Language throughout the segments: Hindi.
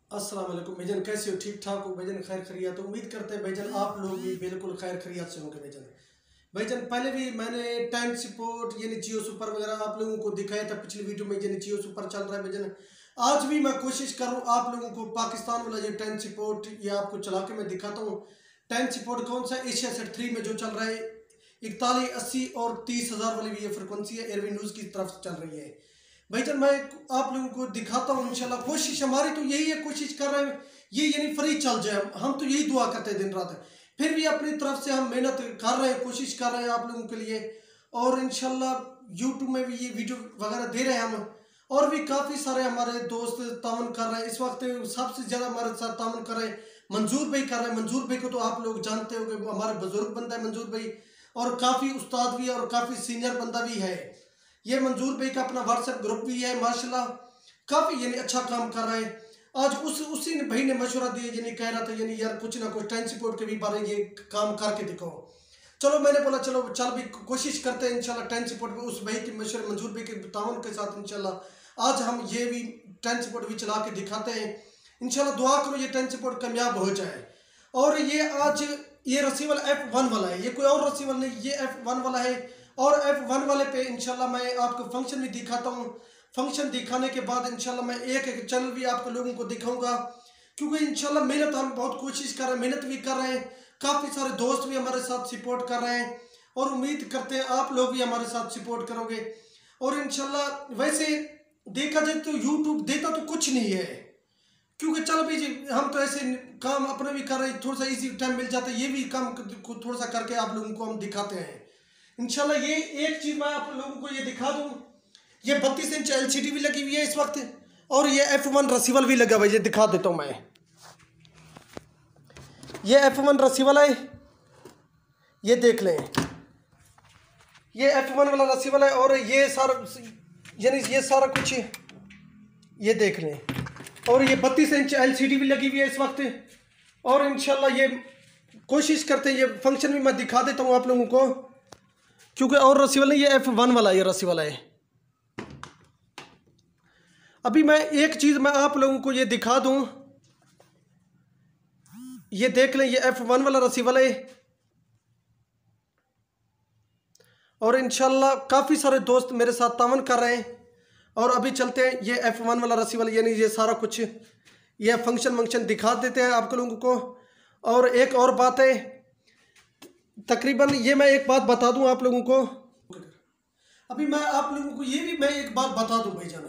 अस्सलाम वालेकुम भाईजान, कैसे हो? ठीक ठाक हो भाईजान? खैर खैरियत तो उम्मीद करते हैं भाईजान आप लोग भी बिल्कुल खैर खैरियत से होंगे भाईजान। पहले भी मैंने टेंट सपोर्ट यानी जियो सुपर वगैरह आप लोगों को दिखाया था पिछली वीडियो में, यानी जियो सुपर चल रहा है भाईजान। आज भी मैं कोशिश करूँ आप लोगों को पाकिस्तान वाला ये टेंट सपोर्ट ये आपको चला के मैं दिखाता हूँ। टेंट सपोर्ट कौन सा? एशिया सेट 3 में जो चल रहा है 41, 80 और 30,000 वाली भी ये फ्रिक्वेंसी है, एयरवे न्यूज़ की तरफ से चल रही है भाईजान। मैं आप लोगों को दिखाता हूँ इंशाल्लाह। कोशिश हमारी तो यही है, कोशिश कर रहे हैं ये यानी फ्री चल जाए, हम तो यही दुआ करते हैं दिन रात। फिर भी अपनी तरफ से हम मेहनत कर रहे हैं, कोशिश कर रहे हैं आप लोगों के लिए, और इंशाल्लाह यूट्यूब में भी ये वीडियो वगैरह दे रहे हैं हम। और भी काफ़ी सारे हमारे दोस्त तावन कर रहे हैं इस वक्त। सबसे ज़्यादा हमारे साथ तावन कर रहे हैं मंजूर भाई कर रहे हैं। मंजूर भाई को तो आप लोग जानते हो कि हमारे बुजुर्ग बंदा है मंजूर भाई, और काफ़ी उस्ताद भी है और काफ़ी सीनियर बंदा भी है। ये मंजूर भाई का अपना व्हाट्सएप ग्रुप भी है माशाल्लाह, काफ़ी यानी अच्छा काम कर रहा है। आज उसी ने भाई ने मशवरा दिया, यानी कह रहा था यानी यार कुछ ना कुछ टेंट सपोर्ट के भी बारे ये काम करके दिखाओ। चलो मैंने बोला चलो चल भी कोशिश करते हैं इंशाल्लाह टेंट सपोर्ट में उस भाई के मशवरे मंजूर भाई के तावन के साथ इंशाल्लाह आज हम ये भी टेंट सपोर्ट भी चला के दिखाते हैं। इंशाल्लाह दुआ करो ये टेंट सपोर्ट कामयाब हो जाए। और ये आज ये रसीवल F1 वाला है, ये कोई और रसीवल नहीं, ये F1 वाला है। और F1 वाले पे इंशाल्लाह मैं आपको फंक्शन भी दिखाता हूँ। फंक्शन दिखाने के बाद इंशाल्लाह मैं एक एक चैनल भी आपको लोगों को दिखाऊंगा, क्योंकि इंशाल्लाह मेहनत हम बहुत कोशिश कर रहे हैं, मेहनत भी कर रहे हैं। काफ़ी सारे दोस्त भी हमारे साथ सपोर्ट कर रहे हैं और उम्मीद करते हैं आप लोग भी हमारे साथ सपोर्ट करोगे। और इंशाल्लाह वैसे देखा जाए तो यूट्यूब देता तो कुछ नहीं है, क्योंकि चल भी हम तो ऐसे काम अपने भी कर रहे हैं, थोड़ा सा इजी टाइम मिल जाता है, ये भी काम को थोड़ा सा करके आप लोगों को हम दिखाते हैं इंशाल्लाह। ये एक चीज़ मैं आप लोगों को ये दिखा दूँ, ये 32 इंच LCD भी लगी हुई है इस वक्त, और ये F1 रसीवल भी लगा हुआ है। ये दिखा देता हूँ मैं, ये F1 रसीवल है, ये देख लें, ये F1 वाला रसीवल है। और ये सारा यानी ये सारा कुछ ये देख लें, और ये 32 इंच LCD भी लगी हुई है इस वक्त। और इंशाल्लाह ये कोशिश करते हैं ये फंक्शन भी मैं दिखा देता हूँ आप लोगों को, क्योंकि और रसीवल नहीं, ये F1 वाला ये रसीवल है। अभी मैं एक चीज़ मैं आप लोगों को ये दिखा दूं, ये देख लें, ये F1 वाला रसीवल है। और इंशाल्लाह काफ़ी सारे दोस्त मेरे साथ तावन कर रहे हैं। और अभी चलते हैं ये F1 वाला रसीवल, यानी ये सारा कुछ ये फंक्शन दिखा देते हैं आप लोगों को। और एक और बात है, तकरीबन ये मैं एक बात बता दूं आप लोगों को, अभी मैं आप लोगों को ये भी मैं एक बात बता दूं भाईजान,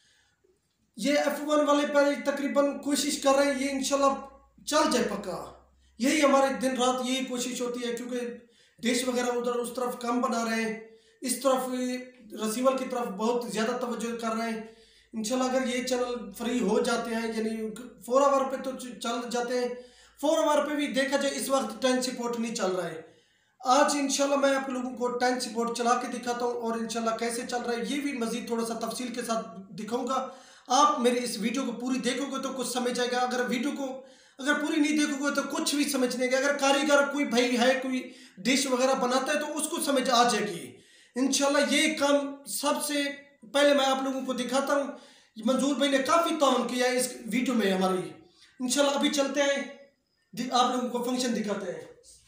ये F1 वाले पर तकरीबन कोशिश कर रहे हैं ये इंशाल्लाह चल जाए पक्का। यही हमारे दिन रात यही कोशिश होती है, क्योंकि डिश वगैरह उधर उस तरफ कम बना रहे हैं, इस तरफ रसीवल की तरफ बहुत ज़्यादा तवज्जो कर रहे हैं। इंशाल्लाह अगर ये चैनल फ्री हो जाते हैं, यानी 4 आवर पे तो चल जाते हैं, 4 आवर पे भी देखा जाए इस वक्त टेंट सपोर्ट नहीं चल रहा है। आज इंशाल्लाह मैं आप लोगों को टेंट सपोर्ट चला के दिखाता हूँ, और इंशाल्लाह कैसे चल रहा है ये भी मज़ीद थोड़ा सा तफसील के साथ दिखाऊंगा। आप मेरी इस वीडियो को पूरी देखोगे तो कुछ समझ आएगा, अगर वीडियो को अगर पूरी नहीं देखोगे तो कुछ भी समझ नहीं आएगा। अगर कारीगर कोई भाई है कोई डिश वगैरह बनाता है तो उसको समझ आ जाएगी इंशाल्लाह। ये काम सबसे पहले मैं आप लोगों को दिखाता हूँ। मंजूर भाई ने काफ़ी ताउन किया है इस वीडियो में हमारी। इंशाल्लाह अभी चलते हैं आप लोगों को फंक्शन दिखाते हैं।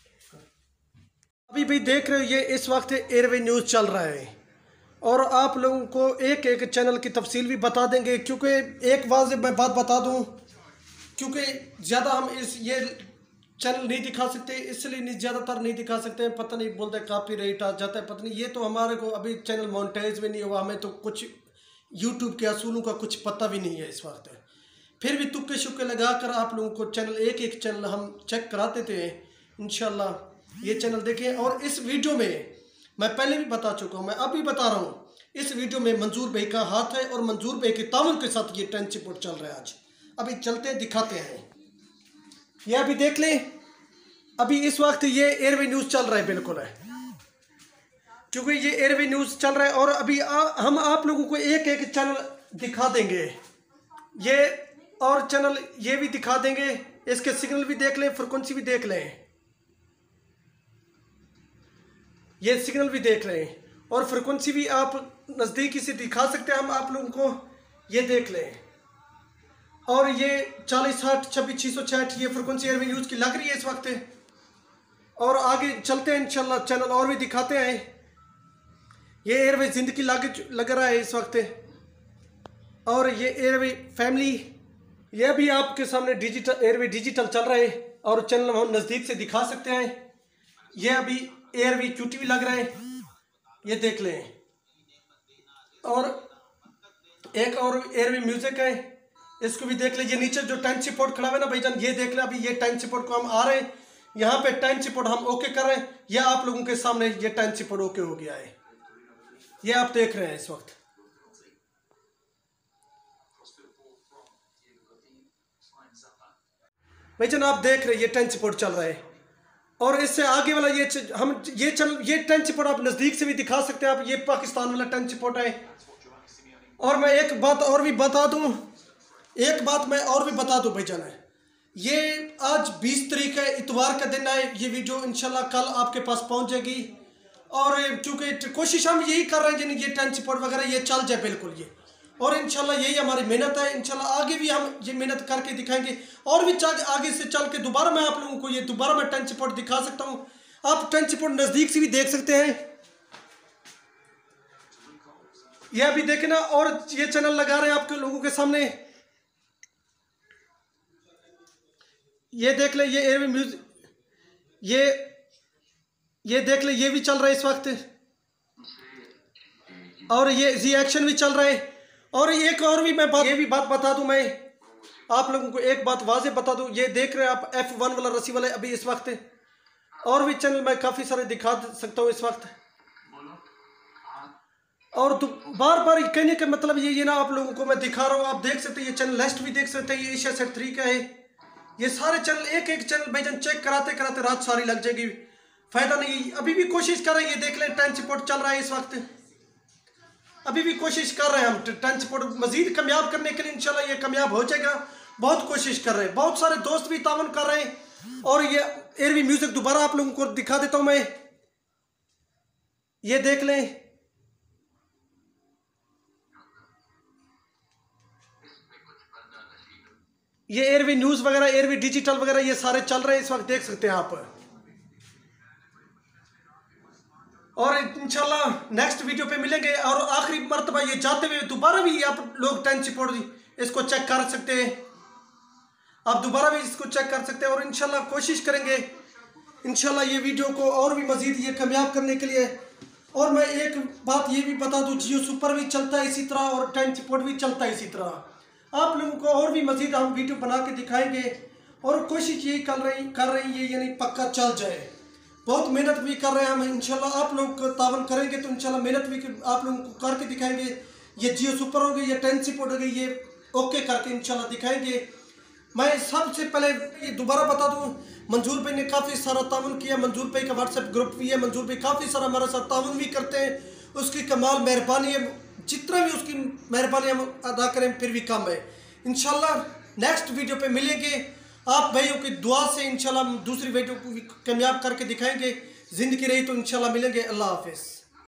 अभी भी देख रहे हो ये इस वक्त एयरवे न्यूज़ चल रहा है, और आप लोगों को एक एक चैनल की तफसील भी बता देंगे, क्योंकि एक वाज़ेह मैं बात बता दूं, क्योंकि ज़्यादा हम ये चैनल नहीं दिखा सकते, इसलिए नहीं ज़्यादातर नहीं दिखा सकते हैं। पता नहीं बोलते कॉपीराइट आ जाता है, पता नहीं, ये तो हमारे को अभी चैनल मोनेटाइज भी नहीं हुआ, हमें तो कुछ यूट्यूब के असूलों का कुछ पता भी नहीं है इस वक्त। फिर भी तुक्के शुक्के लगा कर आप लोगों को चैनल एक चैनल हम चेक कराते थे। इंशाल्लाह ये चैनल देखें। और इस वीडियो में मैं पहले भी बता चुका हूँ, मैं अभी बता रहा हूँ, इस वीडियो में मंजूर भाई का हाथ है और मंजूर भाई के तावन के साथ ये टेंट सपोर्ट चल रहा है आज। अभी चलते हैं दिखाते हैं, ये अभी देख लें। अभी इस वक्त ये एयरवे न्यूज़ चल रहा है, बिल्कुल है, क्योंकि ये एयरवे न्यूज़ चल रहा है। और अभी हम आप लोगों को एक एक चैनल दिखा देंगे, ये और चैनल ये भी दिखा देंगे, इसके सिग्नल भी देख लें, फ्रिक्वेंसी भी देख लें, ये सिग्नल भी देख रहे हैं, और फ्रिक्वेंसी भी आप नज़दीकी से दिखा सकते हैं हम आप लोगों को, ये देख लें। और ये 4060 26 660 ये फ्रिक्वेंसी एयरवे न्यूज़ की लग रही है इस वक्त। और आगे चलते हैं इंशाल्लाह, चैनल और भी दिखाते हैं। ये एयरवे ज़िंदगी लग रहा है इस वक्त। और ये एयरवे फैमिली, यह भी आपके सामने डिजिटल एयरवे डिजिटल चल रहा है और चैनल हम नज़दीक से दिखा सकते हैं। यह अभी एयरवे QTV लग रहा है, ये देख लें। और एक और एयरवे म्यूज़िक है, इसको भी देख लीजिए। नीचे जो टाइम सपोर्ट खड़ा है ना भाईजान, ये देख लें। अभी ये टाइम सपोर्ट को हम आ रहे हैं, यहाँ पे टाइम सपोर्ट हम ओके कर रहे हैं। ये आप लोगों के सामने ये टाइम सपोर्ट ओके हो गया है, ये आप देख रहे हैं इस वक्त। भाईजान आप देख रहे हैं ये टाइम सपोर्ट चल रहा है। और इससे आगे वाला ये टाइम सपोर्ट आप नज़दीक से भी दिखा सकते हैं आप। ये पाकिस्तान वाला टाइम सपोर्ट है। और मैं एक बात और भी बता दूं, भाईजान है, ये आज 20 तारीख है, इतवार का दिन है। ये वीडियो इंशाल्लाह कल आपके पास पहुंच जाएगी। और चूँकि कोशिश हम यही कर रहे हैं, ये टाइम सपोर्ट वगैरह ये चल जाए बिल्कुल ये। और इंशाल्लाह यही हमारी मेहनत है। इंशाल्लाह आगे भी हम ये मेहनत करके दिखाएंगे। और भी आगे से चल के दोबारा मैं आप लोगों को ये दोबारा मैं टाइम सपोर्ट दिखा सकता हूँ। आप टाइम सपोर्ट नज़दीक से भी देख सकते हैं, यह भी देखें ना। और ये चैनल लगा रहे हैं आपके लोगों के सामने, ये देख ले। ये एयरवे म्यूजिक, ये देख ले, ये भी चल रहा है इस वक्त। और ये रिएक्शन भी चल रहा है। और एक और भी मैं बात बता दूं, मैं आप लोगों को एक बात वाज़े बता दूं। ये देख रहे हैं आप F1 वाला रसी वाले अभी इस वक्त। और भी चैनल मैं काफ़ी सारे दिखा सकता हूँ इस वक्त। और तो बार बार कहने का मतलब ये ना आप लोगों को मैं दिखा रहा हूँ, आप देख सकते हैं। ये चैनल लेस्ट भी देख सकते हैं, ये एशिया सेट 3 का है। ये सारे चैनल एक चैनल भाईजान चेक कराते कराते रात सारी लग जाएगी, फायदा नहीं। अभी भी कोशिश कर रहे हैं, ये देख लें टाइम सपोर्ट चल रहा है इस वक्त। अभी भी कोशिश कर रहे हैं हम टाइम सपोर्ट मजीद कामयाब करने के लिए। इंशाल्लाह ये कामयाब हो जाएगा। बहुत कोशिश कर रहे हैं, बहुत सारे दोस्त भी तावन कर रहे हैं। और ये एयरवे म्यूजिक दोबारा आप लोगों को दिखा देता हूं मैं, ये देख लें। ये एयरवे न्यूज़ वगैरह, एयरवे डिजिटल वगैरह ये सारे चल रहे हैं इस वक्त, देख सकते हैं आप। और इंशाल्लाह नेक्स्ट वीडियो पे मिलेंगे। और आखिरी मर्तबा ये जाते हुए दोबारा भी आप लोग टाइम सपोर्ट इसको चेक कर सकते हैं, आप दोबारा भी इसको चेक कर सकते हैं। और इंशाल्लाह कोशिश करेंगे इंशाल्लाह ये वीडियो को और भी मज़ीद ये कामयाब करने के लिए। और मैं एक बात ये भी बता दूं, जियो सुपर भी चलता है इसी तरह और टाइम सपोर्ट भी चलता है इसी तरह। आप लोगों को और भी मज़ीद हम वीडियो बना के दिखाएंगे। और कोशिश यही कर रही है यानी पक्का चल जाए। बहुत मेहनत भी कर रहे हैं हम। इंशाल्लाह आप लोग तावन करेंगे तो इंशाल्लाह मेहनत भी आप लोगों को करके दिखाएंगे। ये जियो सुपर हो गई, ये टाइम सपोर्ट हो गई, ये ओके करके इंशाल्लाह दिखाएंगे। मैं सबसे पहले ये दोबारा बता दूं, मंजूर भाई ने काफ़ी सारा तावन किया। मंजूर भाई का व्हाट्सएप ग्रुप भी है। मंजूर भाई काफ़ी सारा हमारे साथ तावन भी करते हैं। उसकी कमाल मेहरबानी है, जितना भी उसकी मेहरबानी हम अदा करें फिर भी कम है। इंशाल्लाह नेक्स्ट वीडियो पे मिलेंगे। आप भाइयों की दुआ से इंशाल्लाह हम दूसरी वीडियो को भी कामयाब करके दिखाएंगे। ज़िंदगी रही तो इंशाल्लाह मिलेंगे। अल्लाह हाफिज़।